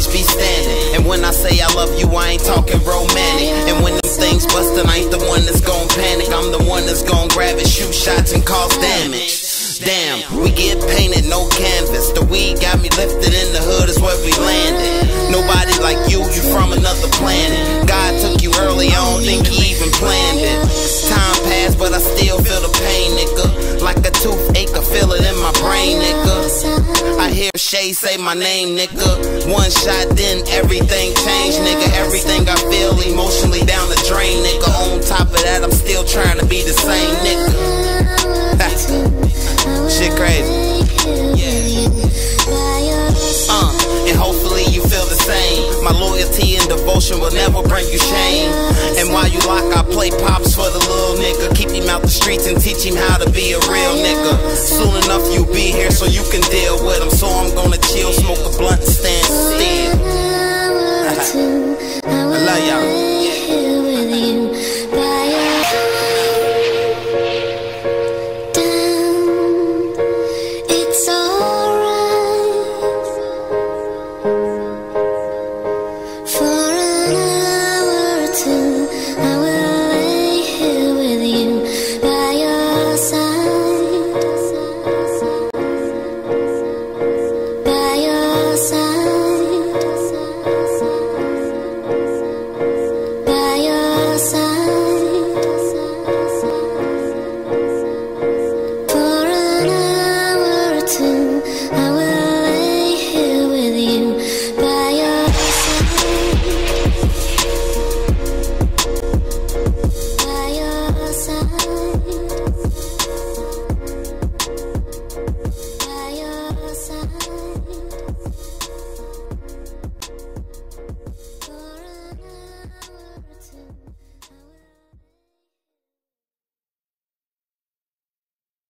be standing. And when I say I love you, I ain't talking romantic. And when them things bustin', I ain't the one that's gon' panic. I'm the one that's gon' grab it, shoot shots and cause damage. Damn, we get painted, no canvas. The weed got me lifted in the hood, is where we landed. Nobody like you from another planet. God took you early, I don't think he even planned it. Time passed, but I still feel the pain, nigga. Like a toothache, I feel it in my brain, nigga. I hear Shay say my name, nigga. One shot, then everything changed, nigga. Everything I feel emotionally down the drain, nigga. On top of that, I'm still trying to be the same, nigga. Shit crazy. And hopefully you feel the same. My loyalty and devotion will never bring you shame. And while you lock, I play pops for the little nigga. Keep him out the streets and teach him how to be a real nigga.